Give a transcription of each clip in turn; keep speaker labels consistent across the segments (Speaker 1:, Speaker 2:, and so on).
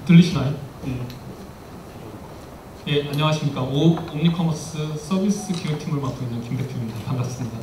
Speaker 1: 들리시나요? 예, 안녕하십니까. 옴니커머스 서비스 기획팀을 맡고 있는 김대표입니다. 반갑습니다.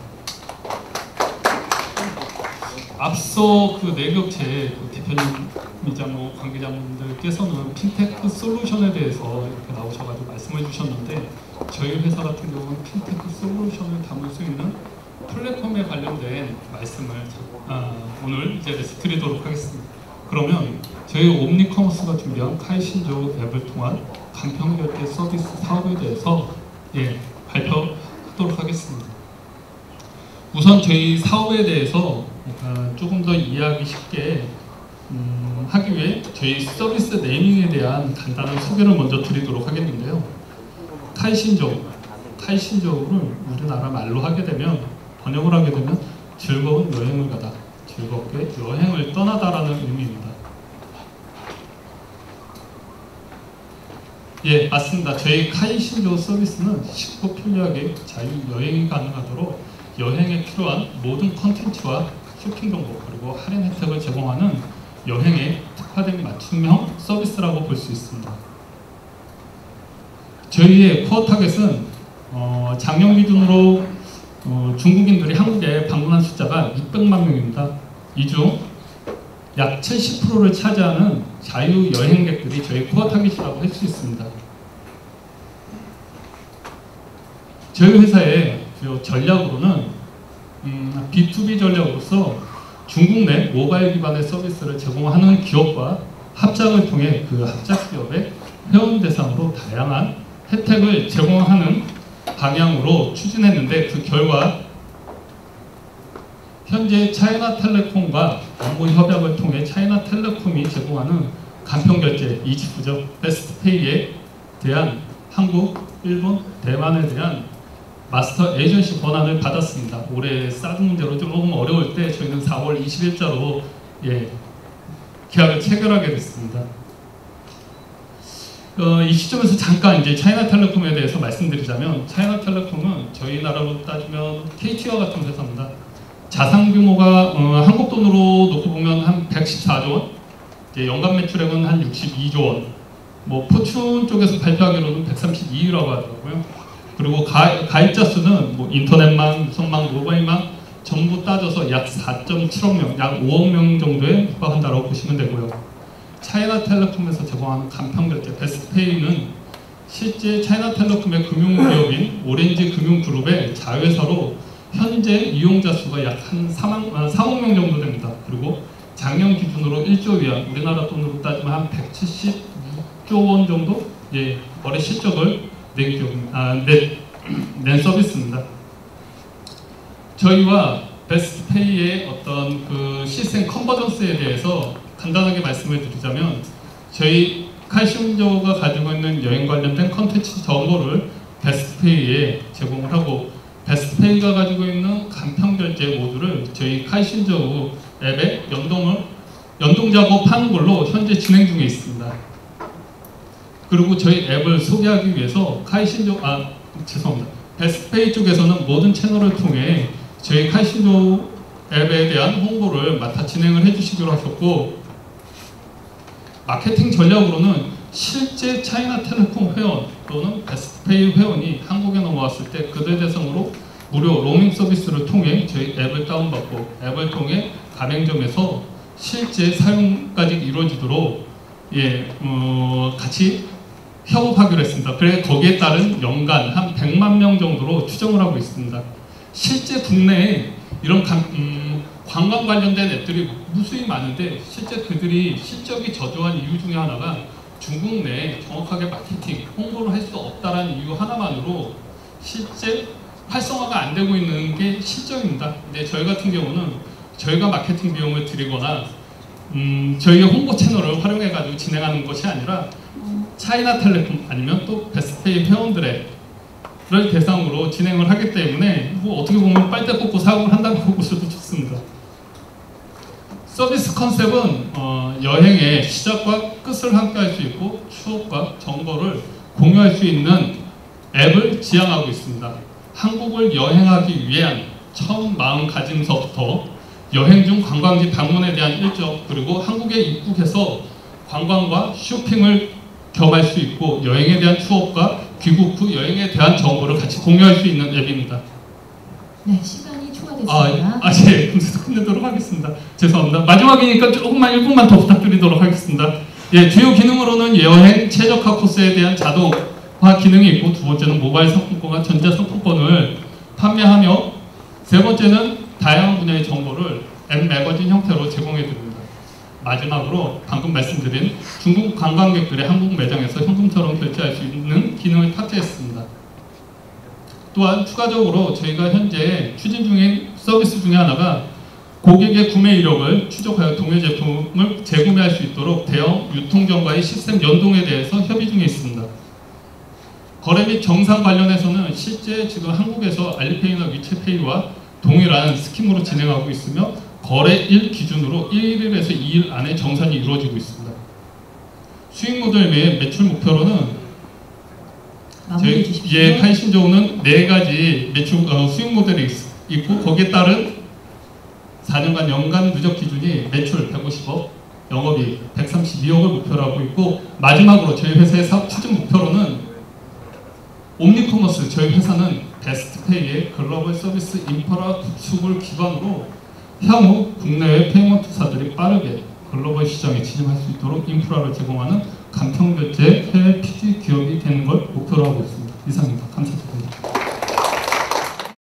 Speaker 1: 앞서 그 내격체 대표님이자 관계자분들께서는 핀테크 솔루션에 대해서 이렇게 나오셔가지고 말씀을 주셨는데, 저희 회사 같은 경우는 핀테크 솔루션을 담을 수 있는 플랫폼에 관련된 말씀을 오늘 이제 드리도록 하겠습니다. 그러면 저희 옴니커머스가 준비한 카이신조 앱을 통한 간편결제 서비스 사업에 대해서 발표하도록 하겠습니다. 우선 저희 사업에 대해서 조금 더 이해하기 쉽게 하기 위해 저희 서비스 네이밍에 대한 간단한 소개를 먼저 드리도록 하겠는데요. 카이신조를 우리나라 말로 하게 되면, 번역을 하게 되면 즐거운 여행을 가다, 즐겁게 여행을 떠나다라는 의미입니다. 예, 맞습니다. 저희 카이신조 서비스는 쉽고 편리하게 자유 여행이 가능하도록 여행에 필요한 모든 컨텐츠와 쇼핑 정보, 그리고 할인 혜택을 제공하는 여행에 특화된 맞춤형 서비스라고 볼 수 있습니다. 저희의 코어 타겟은 작년 기준으로 중국인들이 한국에 방문한 숫자가 600만 명입니다. 이 중 약 70%를 차지하는 자유 여행객들이 저희 코어 타겟이라고 할 수 있습니다. 저희 회사의 전략으로는 B2B 전략으로서 중국 내 모바일 기반의 서비스를 제공하는 기업과 합작을 통해 그 합작 기업의 회원 대상으로 다양한 혜택을 제공하는 방향으로 추진했는데, 그 결과 현재 차이나텔레콤과 업무 협약을 통해 차이나텔레콤이 제공하는 간편결제 이지프죠, 베스트페이에 대한 한국, 일본, 대만에 대한 마스터 에이전시 권한을 받았습니다. 올해 사드 문제로 조금 어려울 때 저희는 4월 20일자로 계약을 체결하게 됐습니다. 이 시점에서 잠깐 이제 차이나텔레콤에 대해서 말씀드리자면, 차이나텔레콤은 저희 나라로 따지면 KT와 같은 회사입니다. 자산 규모가 한국 돈으로 놓고 보면 한 114조 원, 연간 매출액은 한 62조 원, 포춘 쪽에서 발표하기로는 132위라고 하더라고요. 그리고 가입자 수는 인터넷망, 무선망, 모바일망 전부 따져서 약 4.7억 명, 약 5억 명 정도에 육박한다고 보시면 되고요. 차이나텔레콤에서 제공하는 간편결제 베스트페이는 실제 차이나텔레콤의 금융기업인 오렌지 금융그룹의 자회사로 현재 이용자 수가 약 한 3억 명 정도 됩니다. 그리고 작년 기준으로 1조 위안, 우리나라 돈으로 따지면 한 176조 원 정도 거래 실적을 낸 서비스입니다. 저희와 베스트페이의 어떤 그 시스템 컨버전스에 대해서 간단하게 말씀을 드리자면, 저희 카이신조가 가지고 있는 여행 관련된 컨텐츠 정보를 베스트페이에 제공을 하고, 베스트페이가 가지고 있는 간편결제 모듈을 저희 카이신조 앱에 연동 작업하는 걸로 현재 진행 중에 있습니다. 그리고 저희 앱을 소개하기 위해서 베스트페이 쪽에서는 모든 채널을 통해 저희 카이신조 앱에 대한 홍보를 맡아 진행을 해주시기로 하셨고, 마케팅 전략으로는 실제 차이나텔레콤 회원 또는 베스트페이 회원이 한국에 넘어왔을 때 그들 대상으로 무료 로밍 서비스를 통해 저희 앱을 다운받고, 앱을 통해 가맹점에서 실제 사용까지 이루어지도록 같이 협업하기로 했습니다. 그래서 거기에 따른 연간 한 100만 명 정도로 추정을 하고 있습니다. 실제 국내에 이런 관광 관련된 앱들이 무수히 많은데, 실제 그들이 실적이 저조한 이유 중에 하나가 중국 내에 정확하게 마케팅, 홍보를 할 수 없다는 이유 하나만으로 실제 활성화가 안 되고 있는 게 실적입니다. 근데 저희 같은 경우는 저희가 마케팅 비용을 드리거나 저희의 홍보 채널을 활용해가지고 진행하는 것이 아니라 차이나텔레콤 아니면 또 베스트페이 회원들을 대상으로 진행을 하기 때문에 어떻게 보면 빨대 꽂고 사업을 한다고 보셔도 좋습니다. 서비스 컨셉은 여행의 시작과 끝을 함께 할 수 있고 추억과 정보를 공유할 수 있는 앱을 지향하고 있습니다. 한국을 여행하기 위한 처음 마음가짐서부터 여행 중 관광지 방문에 대한 일정, 그리고 한국에 입국해서 관광과 쇼핑을 겸할 수 있고 여행에 대한 추억과 귀국 후 여행에 대한 정보를 같이 공유할 수 있는 앱입니다.
Speaker 2: 네, 시간이 초과됐습니다.
Speaker 1: 예, 금세도 끝내도록 하겠습니다. 죄송합니다. 마지막이니까 조금만 1분만 더 부탁드리도록 하겠습니다. 예, 주요 기능으로는 여행 최적화 코스에 대한 자동화 기능이 있고, 두 번째는 모바일 상품권과 전자 상품권을 판매하며, 세 번째는 다양한 분야의 정보를 앱 매거진 형태로 제공해 드립니다. 마지막으로 방금 말씀드린 중국 관광객들의 한국 매장에서 현금처럼 결제할 수 있는 기능을 탑재했습니다. 또한 추가적으로 저희가 현재 추진 중인 서비스 중에 하나가 고객의 구매 이력을 추적하여 동일 제품을 재구매할 수 있도록 대형 유통점과의 시스템 연동에 대해서 협의 중에 있습니다. 거래 및 정산 관련해서는 실제 지금 한국에서 알리페이나 위챗페이와 동일한 스킴으로 진행하고 있으며, 거래일 기준으로 1일에서 2일 안에 정산이 이루어지고 있습니다. 수익 모델 및 매출 목표로는 저희 카이신조는 4가지 매출 수익 모델이 있고, 거기에 따른 4년간 연간 누적 기준이 매출 150억, 영업이익 132억을 목표로 하고 있고, 마지막으로 저희 회사의 사업 추진 목표로는 옴니커머스, 저희 회사는 베스트페이의 글로벌 서비스 인프라 구축을 기반으로 향후 국내외 페이먼트사들이 빠르게 글로벌 시장에 진입할 수 있도록 인프라를 제공하는 간편결제 해외 PD 기업이 되는 걸 목표로 하고 있습니다. 이상입니다. 감사드립니다.